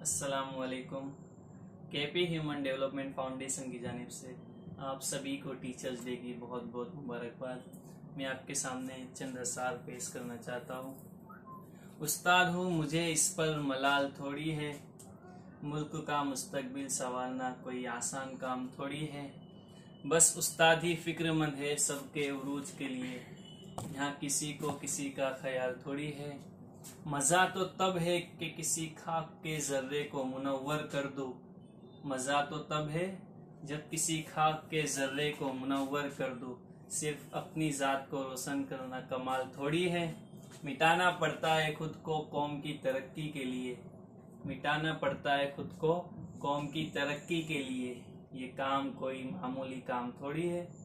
अस्सलामुअलैकुम। KP human development foundation की जानिब से आप सभी को टीचर्स डे की बहुत बहुत मुबारकबाद। मैं आपके सामने चंद असार पेश करना चाहता हूँ। उस्ताद हूँ मुझे इस पर मलाल थोड़ी है, मुल्क का मुस्तकबिल संवारना कोई आसान काम थोड़ी है। बस उस्ताद ही फिक्रमंद है सबके उरूज के लिए, यहाँ किसी को किसी का ख्याल थोड़ी है। मजा तो तब है कि किसी खाक के जर्रे को मुनव्वर कर दो, मजा तो तब है जब किसी खाक के जर्रे को मुनव्वर कर दो। सिर्फ अपनी जात को रोशन करना कमाल थोड़ी है, मिटाना पड़ता है खुद को कौम की तरक्की के लिए, मिटाना पड़ता है खुद को कौम की तरक्की के लिए। ये काम कोई मामूली काम थोड़ी है।